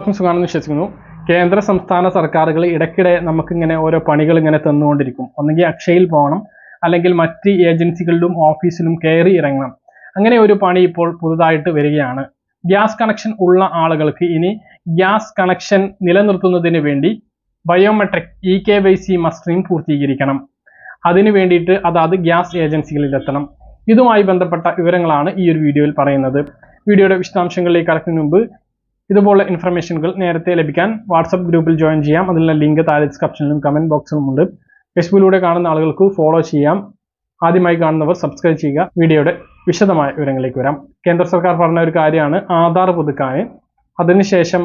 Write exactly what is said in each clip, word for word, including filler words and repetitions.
സുഖാണെന്ന് വിശ്വസിക്കുന്നു. കേന്ദ്ര സംസ്ഥാന സർക്കാരുകൾ ഇടയ്ക്കിടെ നമുക്കിങ്ങനെ ഓരോ പണികൾ ഇങ്ങനെ തന്നുകൊണ്ടിരിക്കും. ഒന്നെങ്കിൽ അക്ഷയയിൽ പോകണം, അല്ലെങ്കിൽ മറ്റ് ഏജൻസികളിലും ഓഫീസിലും കയറി ഇറങ്ങണം. അങ്ങനെ ഒരു പണി ഇപ്പോൾ പുതുതായിട്ട് വരികയാണ്. ഗ്യാസ് കണക്ഷൻ ഉള്ള ആളുകൾക്ക് ഇനി ഗ്യാസ് കണക്ഷൻ നിലനിർത്തുന്നതിന് വേണ്ടി biometric E K Y C mustering പൂർത്തീകരിക്കണം. അതിനു വേണ്ടിയിട്ട് അതാത് ഗ്യാസ് ഏജൻസികളിൽ എത്തണം. ഇതുമായി ബന്ധപ്പെട്ട വിവരങ്ങളാണ് ഈ ഒരു വീഡിയോയിൽ പറയുന്നത്. വീഡിയോയുടെ വിശദാംശങ്ങളിലേക്ക് കടക്കുന്നതിന് മുമ്പ് ഇതുപോലുള്ള ഇൻഫർമേഷനുകൾ നേരത്തെ ലഭിക്കാൻ വാട്സപ്പ് ഗ്രൂപ്പിൽ ജോയിൻ ചെയ്യാം. അതിനുള്ള ലിങ്ക് താഴെ ഡിസ്ക്രിപ്ഷനിലും കമന്റ് ബോക്സിലും ഉണ്ട്. ഫേസ്ബുക്കിലൂടെ കാണുന്ന ആളുകൾക്ക് ഫോളോ ചെയ്യാം. ആദ്യമായി കാണുന്നവർ സബ്സ്ക്രൈബ് ചെയ്യുക. വീഡിയോയുടെ വിശദമായ വിവരങ്ങളിലേക്ക് വരാം. കേന്ദ്ര സർക്കാർ പറഞ്ഞ ഒരു കാര്യമാണ് ആധാർ പുതുക്കാൻ. അതിനുശേഷം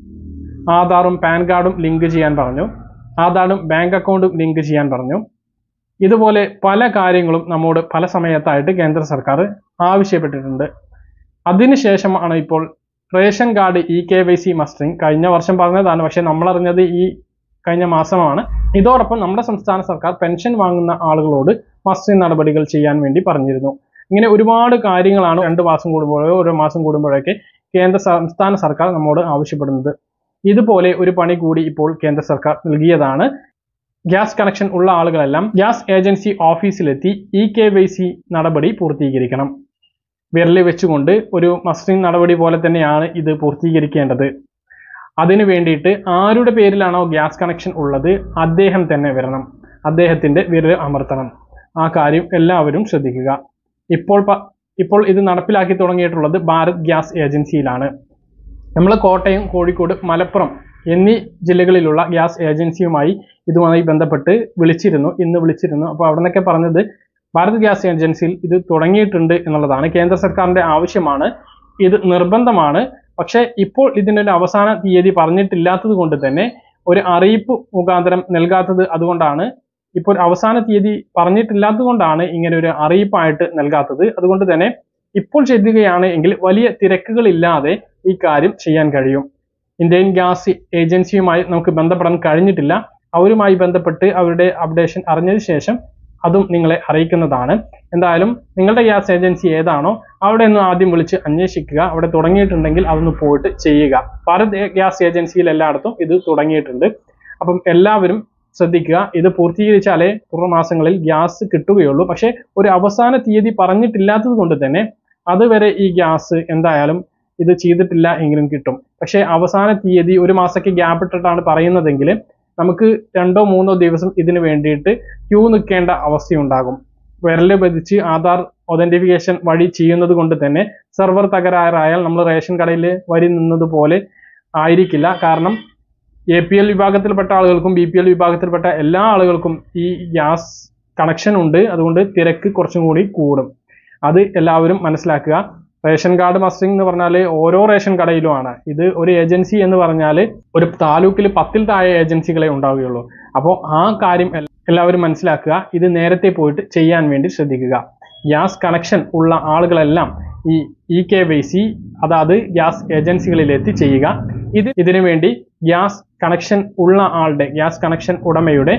ആധാറും പാൻ കാർഡും ലിങ്ക് ചെയ്യാൻ പറഞ്ഞു. ആധാറും ബാങ്ക് അക്കൗണ്ടും ലിങ്ക് ചെയ്യാൻ പറഞ്ഞു. ഇതുപോലെ പല കാര്യങ്ങളും നമ്മോട് പല സമയത്തായിട്ട് കേന്ദ്ര സർക്കാർ ആവശ്യപ്പെട്ടിട്ടുണ്ട്. അതിനുശേഷമാണ് ഇപ്പോൾ ration card E K Y C mustering കഴിഞ്ഞ വർഷം പറഞ്ഞതാണ്, പക്ഷെ നമ്മളറിഞ്ഞത് ഈ കഴിഞ്ഞ മാസമാണ്. ഇതോടൊപ്പം നമ്മുടെ സംസ്ഥാന സർക്കാർ പെൻഷൻ വാങ്ങുന്ന ആളുകളോട് മസ്റ്ററിംഗ് നടപടികൾ ചെയ്യാൻ വേണ്ടി പറഞ്ഞിരുന്നു. ഇങ്ങനെ ഒരുപാട് കാര്യങ്ങളാണ് രണ്ട് മാസം കൂടുമ്പോഴോ ഓരോ മാസം കൂടുമ്പോഴൊക്കെ കേന്ദ്ര സംസ്ഥാന സർക്കാർ നമ്മോട് ആവശ്യപ്പെടുന്നത്. ഇതുപോലെ ഒരു പണി കൂടി ഇപ്പോൾ കേന്ദ്ര സർക്കാർ നൽകിയതാണ്. ഗ്യാസ് കണക്ഷൻ ഉള്ള ആളുകളെല്ലാം ഗ്യാസ് ഏജൻസി ഓഫീസിലെത്തി ഇ കെ വൈ സി നടപടി പൂർത്തീകരിക്കണം. വിരൽ വെച്ചുകൊണ്ട് ഒരു മസ്റ്ററിംഗ് നടപടി പോലെ തന്നെയാണ് ഇത് പൂർത്തീകരിക്കേണ്ടത്. അതിനു വേണ്ടിയിട്ട് ആരുടെ പേരിലാണോ ഗ്യാസ് കണക്ഷൻ ഉള്ളത് അദ്ദേഹം തന്നെ വരണം, അദ്ദേഹത്തിന്റെ വിരൽ അമർത്തണം. ആ കാര്യം എല്ലാവരും ശ്രദ്ധിക്കുക. ഇപ്പോൾ ഇപ്പോൾ ഇത് നടപ്പിലാക്കി തുടങ്ങിയിട്ടുള്ളത് ഭാരത് ഗ്യാസ് ഏജൻസിയിലാണ്. നമ്മൾ കോട്ടയം, കോഴിക്കോട്, മലപ്പുറം എന്നീ ജില്ലകളിലുള്ള ഗ്യാസ് ഏജൻസിയുമായി ഇതുമായി ബന്ധപ്പെട്ട് വിളിച്ചിരുന്നു ഇന്ന് വിളിച്ചിരുന്നു അപ്പോൾ അവിടെ നിന്നൊക്കെ പറഞ്ഞത് ഭാരത് ഗ്യാസ് ഏജൻസിയിൽ ഇത് തുടങ്ങിയിട്ടുണ്ട് എന്നുള്ളതാണ്. കേന്ദ്ര സർക്കാരിന്റെ ആവശ്യമാണ്, ഇത് നിർബന്ധമാണ്. പക്ഷേ ഇപ്പോൾ ഇതിനൊരു അവസാന തീയതി പറഞ്ഞിട്ടില്ലാത്തത് കൊണ്ട് തന്നെ ഒരു അറിയിപ്പ് മുഖാന്തരം നൽകാത്തത് അതുകൊണ്ടാണ്. ഇപ്പോൾ അവസാന തീയതി പറഞ്ഞിട്ടില്ലാത്തത് കൊണ്ടാണ് ഇങ്ങനെ ഒരു അറിയിപ്പായിട്ട് നൽകാത്തത്. അതുകൊണ്ട് തന്നെ ഇപ്പോൾ ചെയ്യുകയാണ് എങ്കിൽ വലിയ തിരക്കുകളില്ലാതെ ഈ കാര്യം ചെയ്യാൻ കഴിയും. ഇന്ത്യൻ ഗ്യാസ് ഏജൻസിയുമായി നമുക്ക് ബന്ധപ്പെടാൻ കഴിഞ്ഞിട്ടില്ല. അവരുമായി ബന്ധപ്പെട്ട് അവരുടെ അപ്ഡേഷൻ അറിഞ്ഞതിന് ശേഷം അതും നിങ്ങളെ അറിയിക്കുന്നതാണ്. എന്തായാലും നിങ്ങളുടെ ഗ്യാസ് ഏജൻസി ഏതാണോ അവിടെ നിന്ന് ആദ്യം വിളിച്ച് അന്വേഷിക്കുക. അവിടെ തുടങ്ങിയിട്ടുണ്ടെങ്കിൽ അതൊന്ന് പോയിട്ട് ചെയ്യുക. ഭാരത് ഗ്യാസ് ഏജൻസിയിൽ എല്ലായിടത്തും ഇത് തുടങ്ങിയിട്ടുണ്ട്. അപ്പം എല്ലാവരും ശ്രദ്ധിക്കുക. ഇത് പൂർത്തീകരിച്ചാലേ തുടർ മാസങ്ങളിൽ ഗ്യാസ് കിട്ടുകയുള്ളൂ. പക്ഷേ ഒരു അവസാന തീയതി പറഞ്ഞിട്ടില്ലാത്തത് കൊണ്ട് തന്നെ അതുവരെ ഈ ഗ്യാസ് എന്തായാലും ഇത് ചെയ്തിട്ടില്ല എങ്കിലും കിട്ടും. പക്ഷേ അവസാന തീയതി ഒരു മാസത്തേക്ക് ഗ്യാപ്പ് ഇട്ടിട്ടാണ് പറയുന്നതെങ്കിൽ നമുക്ക് രണ്ടോ മൂന്നോ ദിവസം ഇതിനു വേണ്ടിയിട്ട് ക്യൂ നിൽക്കേണ്ട അവസ്ഥയുണ്ടാകും. വിരല് പതിച്ച് ആധാർ ഒതന്റിഫിക്കേഷൻ വഴി ചെയ്യുന്നത് കൊണ്ട് തന്നെ സെർവർ തകരാറായാൽ നമ്മൾ റേഷൻ കടയിൽ വരി നിന്നത് പോലെ ആയിരിക്കില്ല. കാരണം എ പി എൽ വിഭാഗത്തിൽപ്പെട്ട ആളുകൾക്കും ബി പി എൽ വിഭാഗത്തിൽപ്പെട്ട എല്ലാ ആളുകൾക്കും ഈ ഗ്യാസ് കണക്ഷൻ ഉണ്ട്. അതുകൊണ്ട് തിരക്ക് കുറച്ചും കൂടി കൂടും. അത് എല്ലാവരും മനസ്സിലാക്കുക. റേഷൻ കാർഡ് മസ്റ്ററിംഗ് എന്ന് പറഞ്ഞാൽ ഓരോ റേഷൻ കടയിലുമാണ്. ഇത് ഒരു ഏജൻസി എന്ന് പറഞ്ഞാൽ ഒരു താലൂക്കിൽ പത്തിൽ താഴെ ഏജൻസികളെ ഉണ്ടാവുകയുള്ളൂ. അപ്പോൾ ആ കാര്യം എല്ലാവരും മനസ്സിലാക്കുക. ഇത് നേരത്തെ പോയിട്ട് ചെയ്യാൻ വേണ്ടി ശ്രദ്ധിക്കുക. ഗ്യാസ് കണക്ഷൻ ഉള്ള ആളുകളെല്ലാം ഈ ഇ കെ വൈ സി അതായത് ഗ്യാസ് ഏജൻസികളിലെത്തി ചെയ്യുക. ഇത് ഇതിനു വേണ്ടി ഗ്യാസ് കണക്ഷൻ ഉള്ള ആളുടെ ഗ്യാസ് കണക്ഷൻ ഉടമയുടെ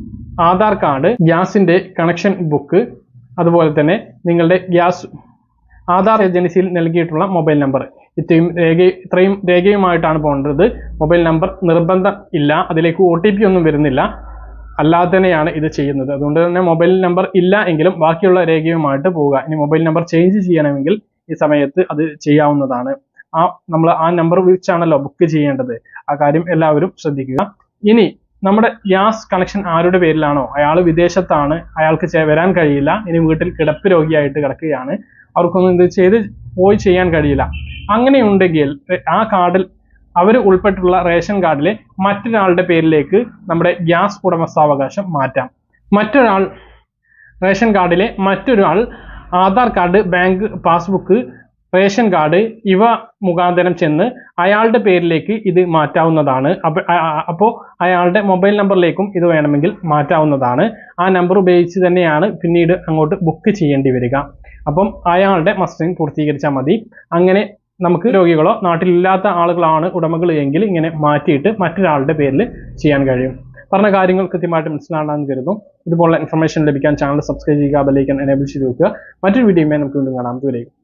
ആധാർ കാർഡ്, ഗ്യാസിന്റെ കണക്ഷൻ ബുക്ക്, അതുപോലെ തന്നെ നിങ്ങളുടെ ഗ്യാസ് ആധാർ ഏജൻസിയിൽ നൽകിയിട്ടുള്ള മൊബൈൽ നമ്പർ, ഇത്രയും രേഖ ഇത്രയും രേഖയുമായിട്ടാണ് പോകേണ്ടത്. മൊബൈൽ നമ്പർ നിർബന്ധം ഇല്ല, അതിലേക്ക് ഒ ടി പി ഒന്നും വരുന്നില്ല, അല്ലാതെ തന്നെയാണ് ഇത് ചെയ്യുന്നത്. അതുകൊണ്ട് തന്നെ മൊബൈൽ നമ്പർ ഇല്ല എങ്കിലും ബാക്കിയുള്ള രേഖയുമായിട്ട് പോവുക. ഇനി മൊബൈൽ നമ്പർ ചേഞ്ച് ചെയ്യണമെങ്കിൽ ഈ സമയത്ത് അത് ചെയ്യാവുന്നതാണ്. ആ നമ്മൾ ആ നമ്പർ വെച്ചാണല്ലോ ബുക്ക് ചെയ്യേണ്ടത്. ആ കാര്യം എല്ലാവരും ശ്രദ്ധിക്കുക. ഇനി നമ്മുടെ ഗ്യാസ് കണക്ഷൻ ആരുടെ പേരിലാണോ അയാൾ വിദേശത്താണ്, അയാൾക്ക് വരാൻ കഴിയില്ല, ഇനി വീട്ടിൽ കിടപ്പ് രോഗിയായിട്ട് കിടക്കുകയാണ്, അവർക്കൊന്നും ഇത് ചെയ്ത് പോയി ചെയ്യാൻ കഴിയില്ല. അങ്ങനെയുണ്ടെങ്കിൽ ആ കാർഡിൽ അവർ ഉൾപ്പെട്ടുള്ള റേഷൻ കാർഡിലെ മറ്റൊരാളുടെ പേരിലേക്ക് നമ്മുടെ ഗ്യാസ് ഉടമസ്ഥാവകാശം മാറ്റാം. മറ്റൊരാൾ റേഷൻ കാർഡിലെ മറ്റൊരാൾ Aadhaar card, bank passbook, ration card ഇവ മുഖാന്തരം ചെന്ന് അയാളുടെ പേരിലേക്ക് ഇത് മാറ്റാവുന്നതാണ്. അപ്പോൾ അയാളുടെ മൊബൈൽ നമ്പറിലേക്കും ഇത് വേണമെങ്കിൽ മാറ്റാവുന്നതാണ്. ആ നമ്പർ ഉപയോഗിച്ച് തന്നെയാണ് പിന്നീട് അങ്ങോട്ട് ബുക്ക് ചെയ്യേണ്ടി വരിക. അപ്പം അയാളുടെ മസ്റ്ററിംഗ് പൂർത്തീകരിച്ചാൽ മതി. അങ്ങനെ നമുക്ക് രോഗികളോ നാട്ടിലില്ലാത്ത ആളുകളാണ് ഉടമകൾ എങ്കിൽ ഇങ്ങനെ മാറ്റിയിട്ട് മറ്റൊരാളുടെ പേരിൽ ചെയ്യാൻ കഴിയും. പറഞ്ഞ കാര്യങ്ങൾ കൃത്യമായിട്ട് മനസ്സിലാണെന്ന് കരുതുന്നു. ഇതുപോലുള്ള ഇൻഫർമേഷൻ ലഭിക്കാൻ ചാനൽ സബ്സ്ക്രൈബ് ചെയ്യുക, ബെൽ ഐക്കൺ എനേബിൾ ചെയ്ത് വെക്കുക. മറ്റൊരു വീഡിയോയുമായി നമുക്ക് വീണ്ടും കാണാം. ദൂരേക്കും.